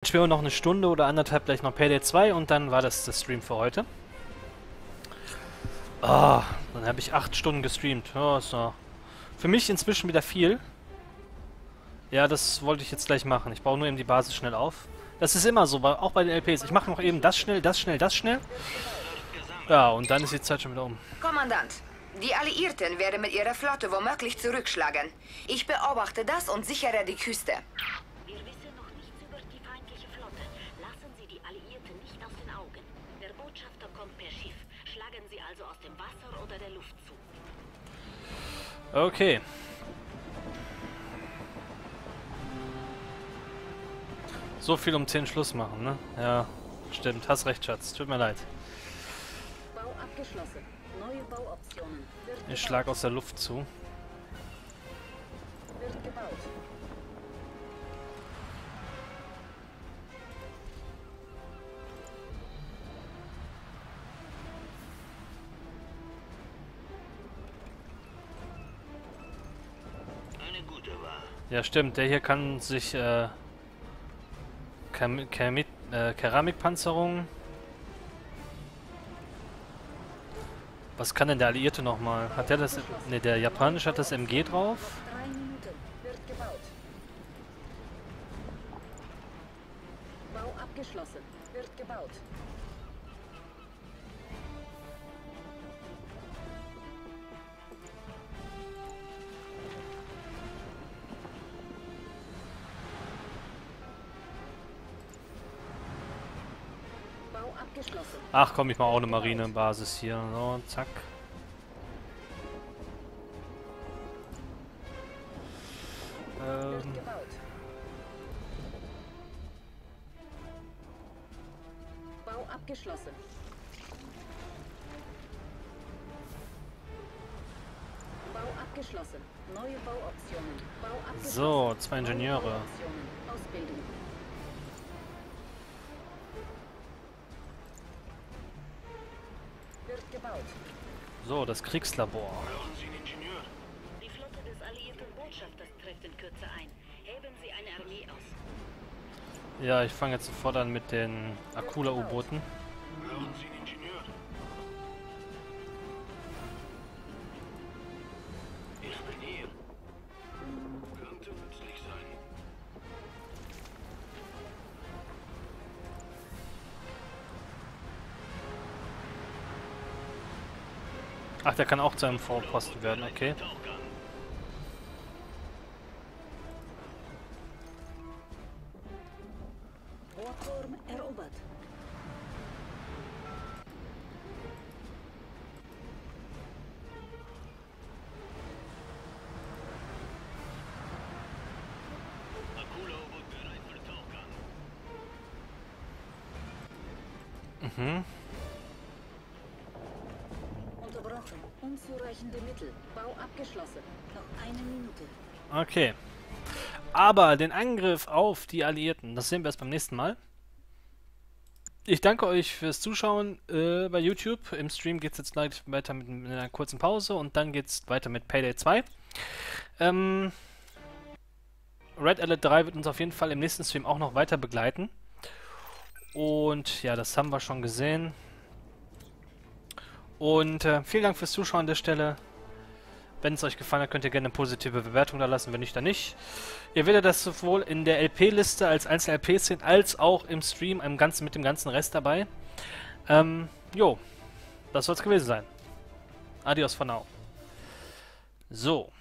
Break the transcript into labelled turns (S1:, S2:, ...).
S1: HBO noch eine Stunde oder anderthalb, gleich noch Payday 2 und dann war das der Stream für heute. Ah, dann habe ich 8 Stunden gestreamt. Ja, ist doch für mich inzwischen wieder viel. Ja, das wollte ich jetzt gleich machen. Ich baue nur eben die Basis schnell auf. Das ist immer so, auch bei den LPs. Ich mache noch eben das schnell, das schnell, das schnell. Ja, und dann ist die Zeit schon wieder um.
S2: Kommandant, die Alliierten werden mit ihrer Flotte womöglich zurückschlagen. Ich beobachte das und sichere die Küste.
S3: Wir wissen noch nichts über die feindliche Flotte. Lassen Sie die Alliierten nicht aus den Augen. Der Botschafter kommt per Schiff. Schlagen Sie also aus dem Wasser oder der Luft zu.
S1: Okay. So viel um 10 Schluss machen, ne? Ja, stimmt. Hast recht, Schatz. Tut mir leid.
S3: Bau abgeschlossen. Neue Bauoptionen.
S1: Ich schlag aus der Luft zu.
S3: Wird gebaut.
S4: Eine gute Wahl.
S1: Ja, stimmt. Der hier kann sich, Keramikpanzerung. Was kann denn der Alliierte nochmal? Hat der das... Ne, der Japanische hat das MG drauf.
S3: 3 Minuten. Wird gebaut. Bau abgeschlossen. Wird gebaut. Bau abgeschlossen.
S1: Ach komm, ich mach auch eine Marinebasis hier. So, zack.
S3: Wird gebaut. Bau abgeschlossen. Bau abgeschlossen. Neue Bauoptionen. Bau abgeschlossen.
S1: So, 2 Ingenieure.
S3: Neue Bauoptionen. Ausbildung. Wird gebaut.
S1: So, das Kriegslabor.
S4: Brauchen Sie einen Ingenieur?
S3: Die Flotte des alliierten Botschafters trifft in Kürze ein. Heben Sie eine Armee aus.
S1: Ja, ich fange jetzt sofort an mit den Akula-U-Booten.
S4: Brauchen Sie einen Ingenieur? Ich bin hier. Könnte nützlich sein.
S1: Ach, der kann auch zu einem Vorposten werden, okay.
S4: Tauchgang.
S3: Rohrturm erobert.
S4: Akula-U-Boot bereit für Tauchgang.
S1: Mhm.
S3: Unterbrochen. Unzureichende Mittel. Bau abgeschlossen. Noch 1 Minute.
S1: Okay. Aber den Angriff auf die Alliierten, das sehen wir erst beim nächsten Mal. Ich danke euch fürs Zuschauen bei YouTube. Im Stream geht es jetzt gleich weiter mit einer kurzen Pause und dann geht es weiter mit Payday 2. Red Alert 3 wird uns auf jeden Fall im nächsten Stream auch noch weiter begleiten. Und ja, das haben wir schon gesehen. Und vielen Dank fürs Zuschauen an der Stelle. Wenn es euch gefallen hat, könnt ihr gerne eine positive Bewertung da lassen, wenn nicht, dann nicht. Ihr werdet das sowohl in der LP-Liste als einzelne LPs sehen, als auch im Stream mit dem ganzen Rest dabei. Jo, das soll es gewesen sein. Adios for now. So.